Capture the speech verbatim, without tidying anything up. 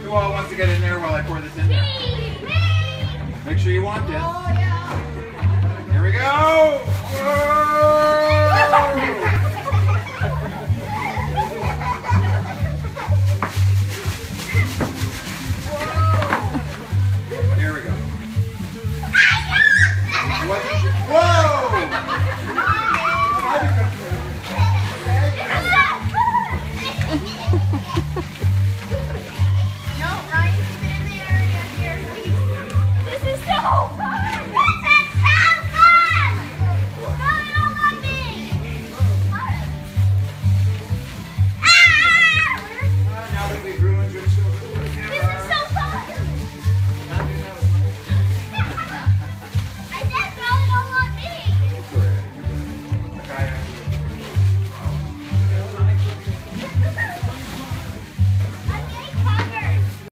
Who all wants to get in there while I pour this in there? Make sure you want this. Here we go! Whoa!